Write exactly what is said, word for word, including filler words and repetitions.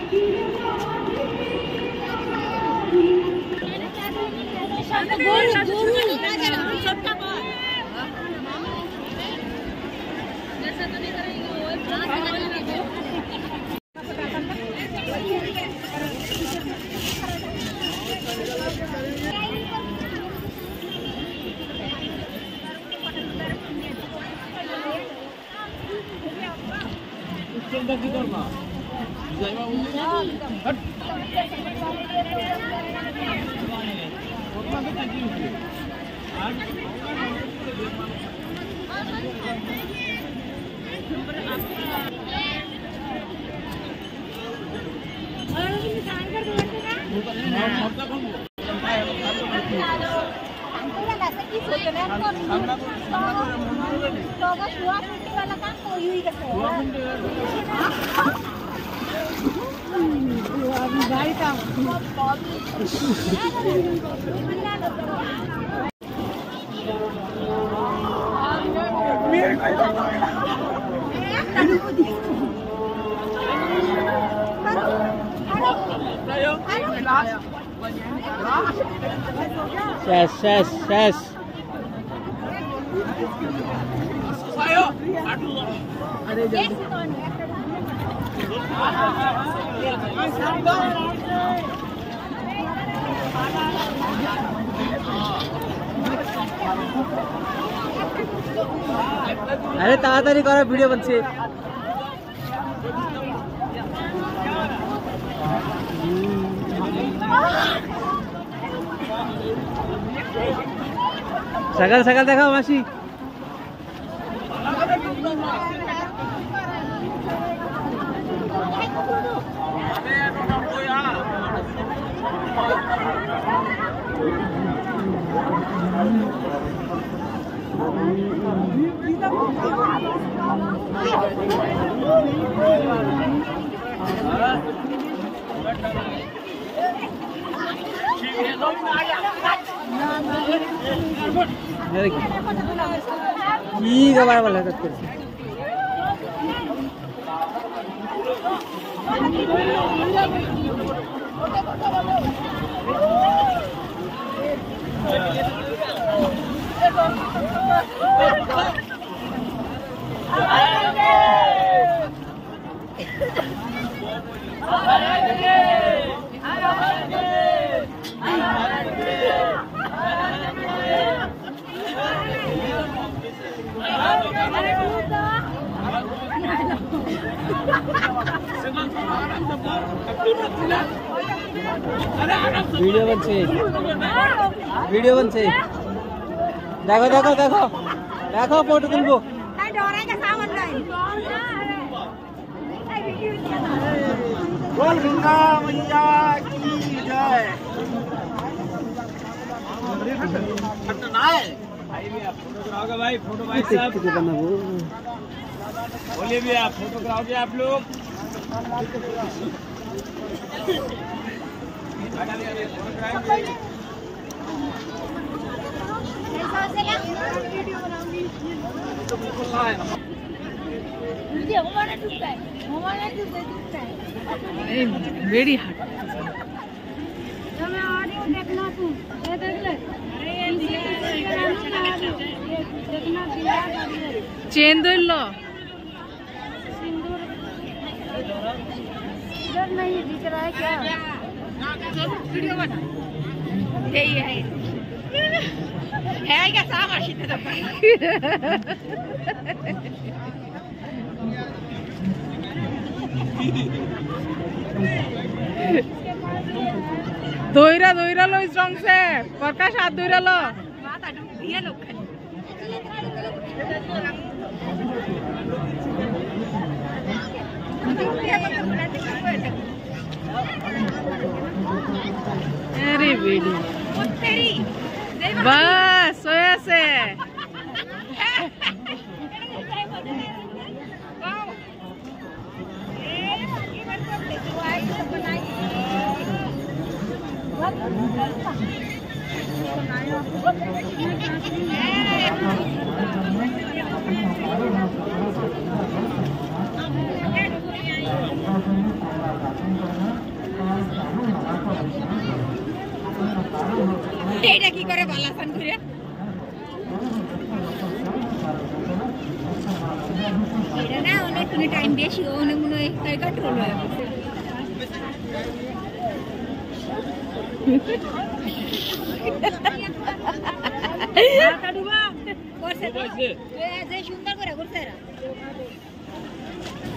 Yes, yes, yes. अरे ताड़ाताड़ी करो video बनছে सगल सगल देखो मासी ठीक है बार वाला करते हैं वीडियो बन से वीडियो बन से देखो देखो देखो देखो फोटो तुलबो बोल गंगा मैया की जय भाई फोटो भाई साहब बोलिए भी आप फोटो कराओगे आप लोग वेरी हार्ड देखना तू देख ले चेन दो लो इधर नहीं दिख रहा है क्या वीडियो बना यही है है क्या सामाशी तो दोइरा दोइरा लो इस रंग से प्रकाश हाथ दोइरा लो ये लोग अरे बेटी बस सोया से এটা কি করে বালাসান ঘুরে এটা না অনেক টাইম বেশি অনেক মনে হয় তাই কাটলো সুন্দর করে করছে